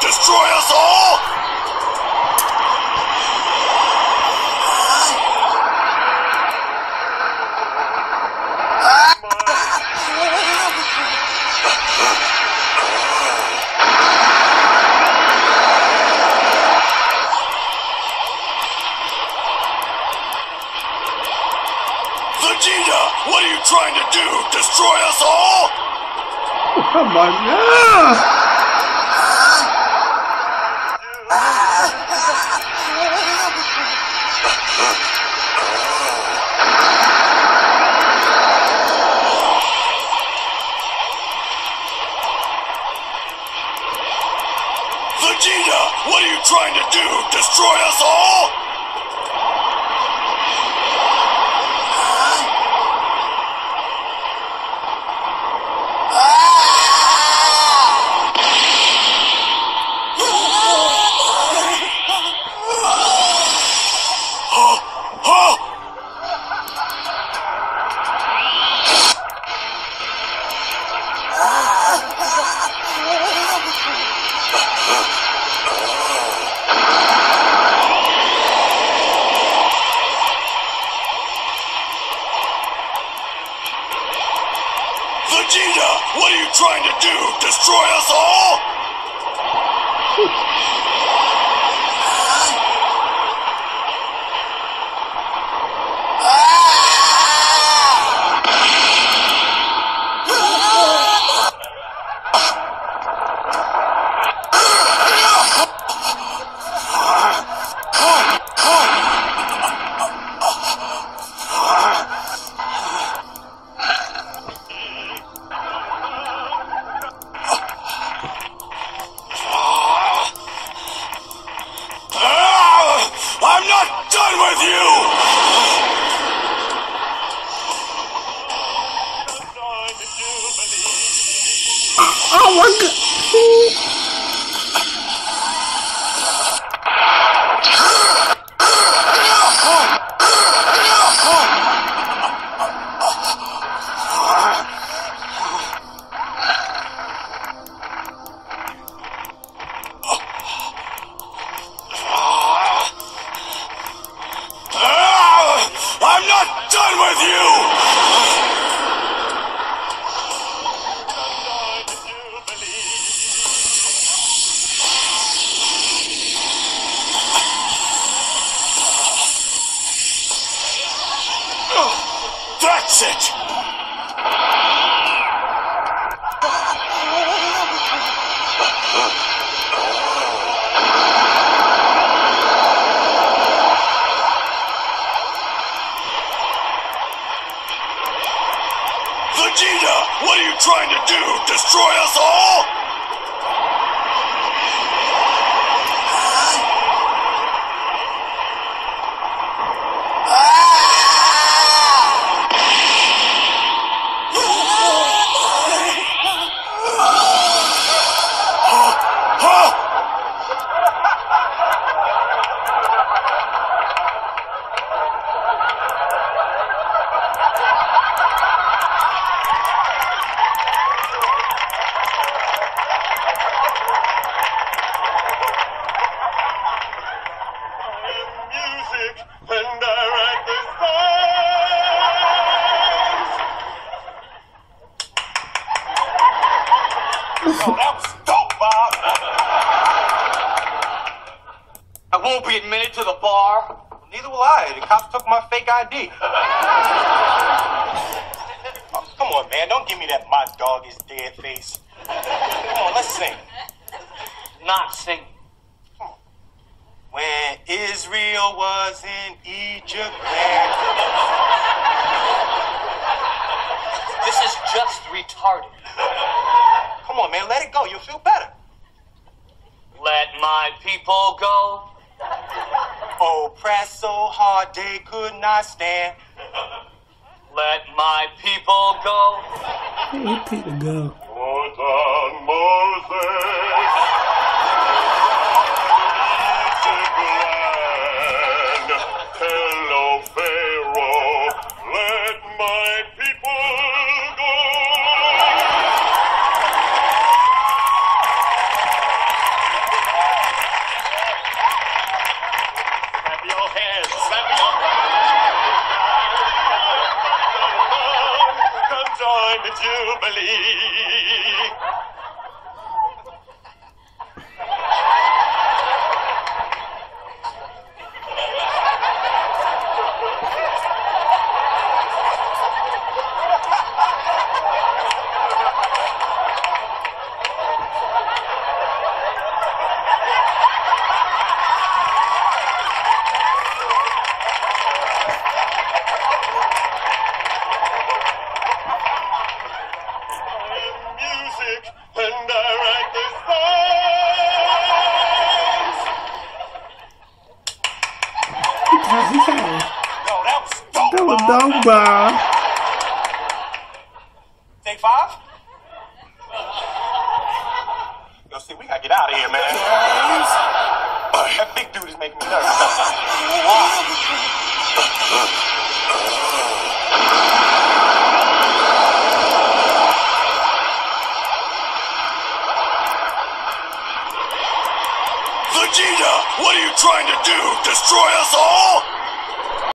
destroy us all? Vegeta, what are you trying to do? Destroy us all? Oh my god! Vegeta, what are you trying to do? Destroy us all? Vegeta, what are you trying to do? Destroy us all? I'm not done with you! Oh my god! I'm not done with you! That's it! Vegeta, what are you trying to do? Destroy us all? And I write the songs. Oh, that was dope, Bob. I won't be admitted to the bar. Neither will I. The cops took my fake ID. Oh, come on, man. Don't give me that my dog is dead face. Come on, let's sing. Not sing. When Israel was in Egypt, man. This is just retarded. Come on, man. Let it go. You'll feel better. Let my people go. Oppressed so hard they could not stand. Let my people go. Let people go. Put on Moses. Hello, Pharaoh. Let my people go. in the Jubilee. Music, and I write the songs. Yo, that was dope. That was dope, Bob. Take 5? Yo, see, we gotta get out of here, man. That big dude is making me nervous. Vegeta, what are you trying to do? Destroy us all?